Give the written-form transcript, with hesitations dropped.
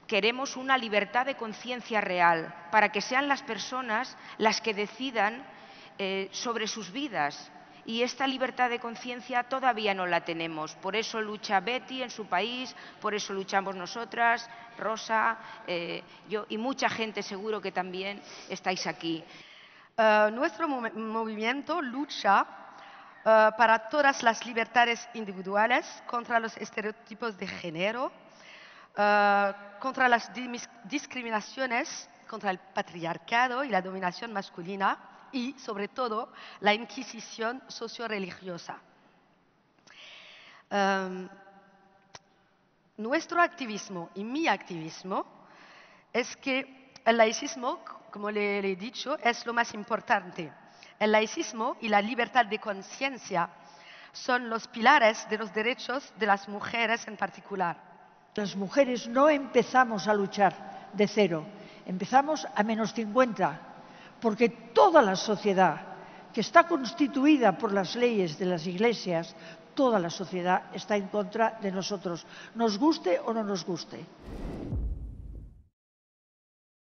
queremos una libertad de conciencia real, para que sean las personas las que decidan sobre sus vidas. Y esta libertad de conciencia todavía no la tenemos. Por eso lucha Betty en su país, por eso luchamos nosotras, Rosa, yo y mucha gente seguro que también estáis aquí. Nuestro movimiento lucha para todas las libertades individuales, contra los estereotipos de género, contra las discriminaciones, contra el patriarcado y la dominación masculina y, sobre todo, la inquisición socio-religiosa. Nuestro activismo y mi activismo es que el laicismo, como le he dicho, es lo más importante. El laicismo y la libertad de conciencia son los pilares de los derechos de las mujeres en particular. Las mujeres no empezamos a luchar de cero, empezamos a -50, porque toda la sociedad, que está constituida por las leyes de las iglesias, toda la sociedad está en contra de nosotros, nos guste o no nos guste.